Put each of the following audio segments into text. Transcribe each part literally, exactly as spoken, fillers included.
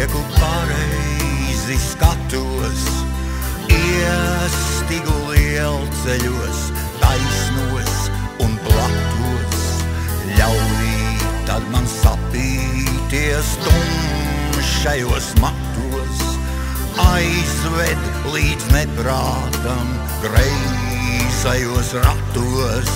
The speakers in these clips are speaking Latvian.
prieku pareizi skatos, iestigu lielceļos, taisnos un platos. Ļauj tad man sapīties tumšajos matos, aizved līdz neprātam greizajos ratos.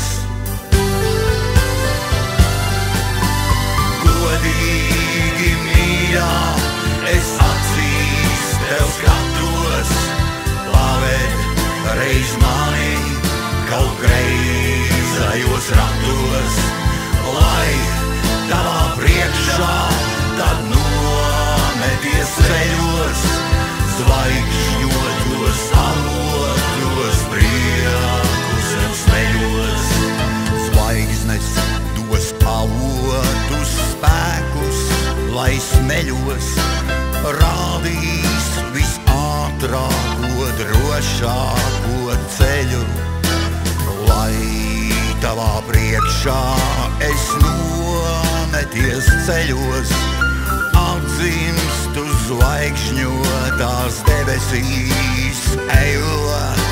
Godīgi mīļā, es acīs tev skatos, paved reiz mani kaut greizajos ratos, lai tavā priekšā tad nometies ceļos, zvaigžņotos avotos, prieku sev smeļos. Zvaigznes dos avotus spēkus, lai smeļos, rādīs visātrāko, drošāko ceļu, lai tavā priekšā es nometies ceļos, atdzimstu zvaigžņotās debesīs ejot.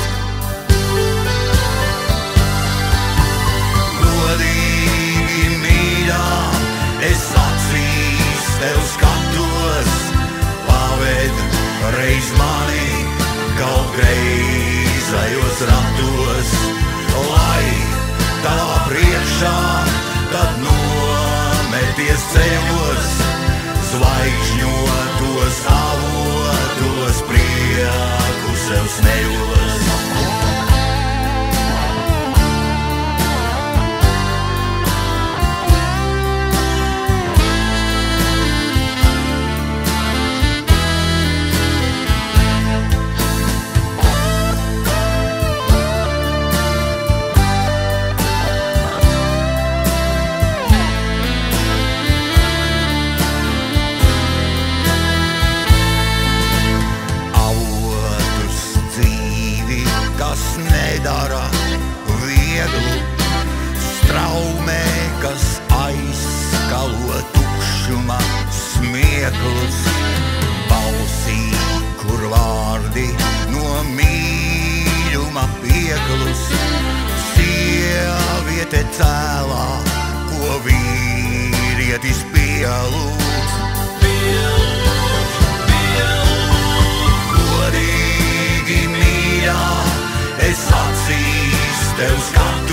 Godīgi mīļā, es acīs tev skatos, paved reiz mani kaut greizajos ratos, lai tavā priekšā tad nometies ceļos, zvaigžņotos avotos, prieku sev smeļos. Nedara vieglu, straumē, kas aizskalo tukšuma smieklus, balsī, kur vārdi no mīļuma pieklus, sieviete cēlā, ko vīrietis pielūdz. Pielūdz, pielūdz. Godīgi mīļā, es acīs tev skatos.